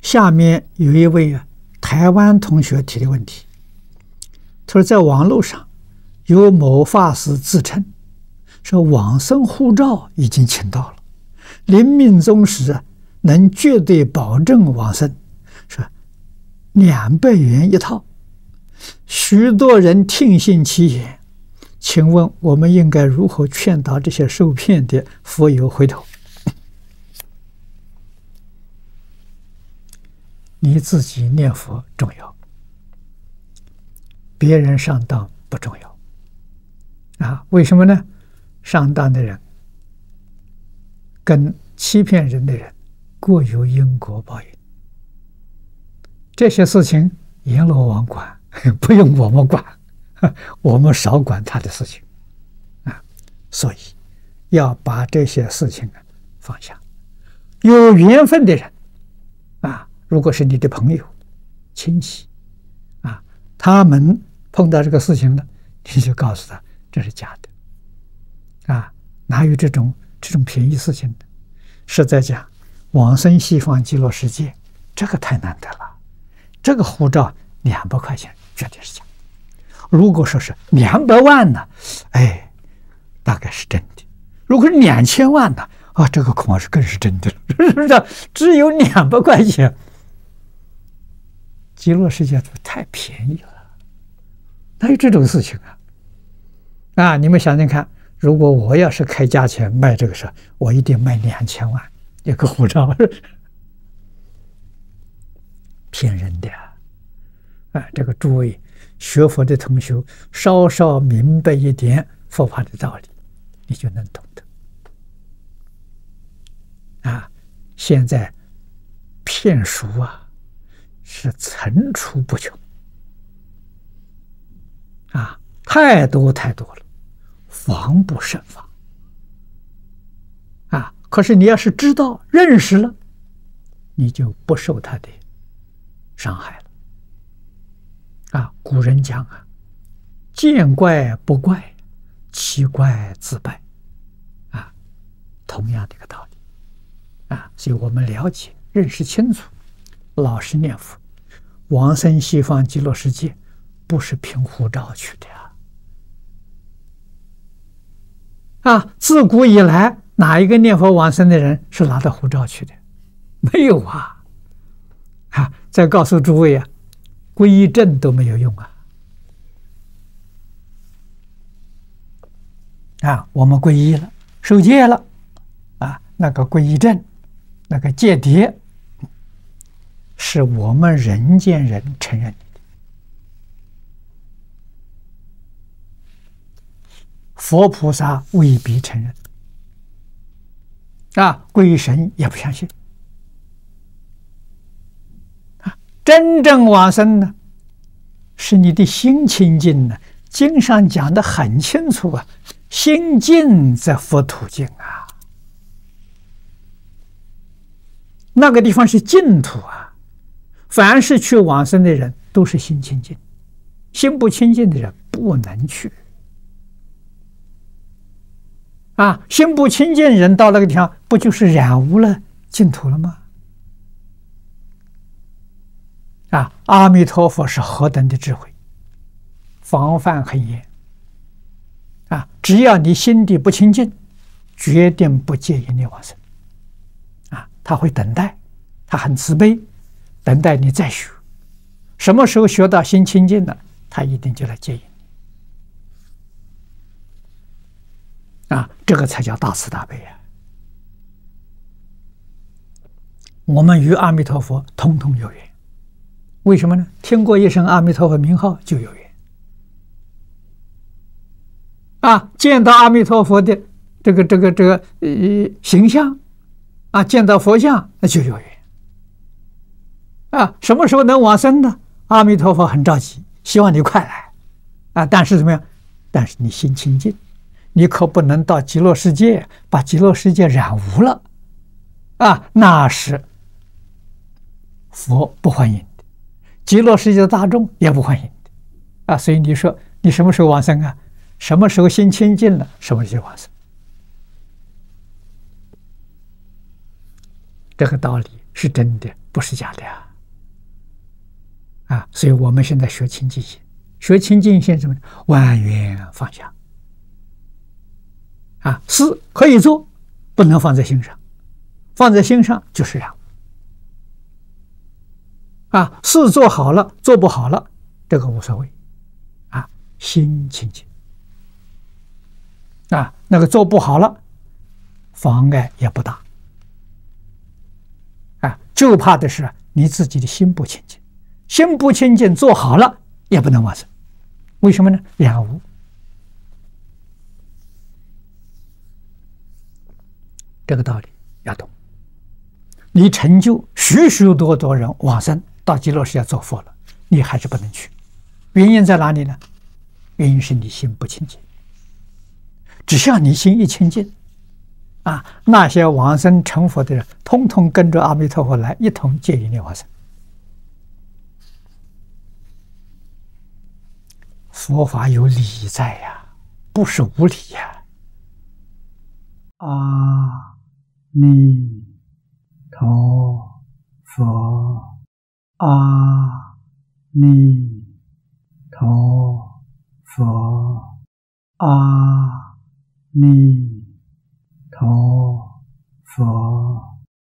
下面有一位台湾同学提的问题，他说在网络上有某法师自称说往生护照已经请到了，临命终时能绝对保证往生，说200元一套，许多人听信其言，请问我们应该如何劝导这些受骗的佛友回头？你自己念佛重要，别人上当不重要啊？为什么呢？上当的人跟欺骗人的人各有因果报应，这些事情阎罗王管，不用我们管，我们少管他的事情啊。所以要把这些事情放下。有缘分的人啊，如果是你的朋友、亲戚啊，他们碰到这个事情了，你就告诉他这是假的啊，哪有这种便宜事情的？实在讲，往生西方极乐世界，这个太难得了。这个护照200块钱绝对是假。如果说是200万呢，哎，大概是真的。如果是2000万呢，啊，这个恐怕是更是真的，是不是？只有200块钱，极乐世界太便宜了，哪有这种事情啊？啊，你们想想看，如果我要是开价钱卖这个事，我一定卖2000万一个护照，骗人的啊！这个诸位学佛的同学，稍稍明白一点佛法的道理，你就能懂得。啊，现在骗术啊，是层出不穷啊，太多太多了，防不胜防啊！可是你要是知道、认识了，你就不受他的伤害了啊！古人讲啊，见怪不怪，奇怪自败啊，同样的一个道理啊！所以我们了解、认识清楚，老实念佛，往生西方极乐世界不是凭护照去的啊！自古以来，哪一个念佛往生的人是拿着护照去的？没有啊！啊！再告诉诸位啊，皈依证都没有用啊！啊，我们皈依了，受戒了，啊，那个皈依证，那个戒牒，是我们人间人承认的。佛菩萨未必承认，啊，鬼神也不相信。啊，真正往生呢，是你的心清净呢。经上讲的很清楚啊，心净则佛土净啊，那个地方是净土啊。凡是去往生的人，都是心清净，心不清净的人不能去。啊，心不清净人到那个地方，不就是染污了净土了吗？啊，阿弥陀佛是何等的智慧，防范很严。啊，只要你心地不清净，决定不介意你往生。啊，他会等待，他很慈悲，等待你再学。什么时候学到心清净了，他一定就来接引你。啊，这个才叫大慈大悲啊！我们与阿弥陀佛通通有缘，为什么呢？听过一声阿弥陀佛名号就有缘啊！见到阿弥陀佛的这个形象啊，见到佛像那就有缘啊！什么时候能往生呢？阿弥陀佛很着急，希望你快来啊！但是怎么样？但是你心清净。你可不能到极乐世界，把极乐世界染污了，啊，那是佛不欢迎的，极乐世界的大众也不欢迎的，啊，所以你说你什么时候往生啊？什么时候心清净了，什么时候往生？这个道理是真的，不是假的啊！所以我们现在学清净心，学清净心什么？完全放下啊！事可以做，不能放在心上，放在心上就是染啊！事做好了，做不好了，这个无所谓啊，心清净啊，那个做不好了，妨碍也不大啊，就怕的是你自己的心不清净，心不清净，做好了也不能往生，为什么呢？染污。这个道理要懂。你成就许许多多人往生到极乐世界做佛了，你还是不能去，原因在哪里呢？原因是你心不清净。只要你心一清净啊，那些往生成佛的人，通通跟着阿弥陀佛来，一同接引你往生。佛法有理在呀，不是无理呀。阿弥陀佛，阿弥陀佛，阿弥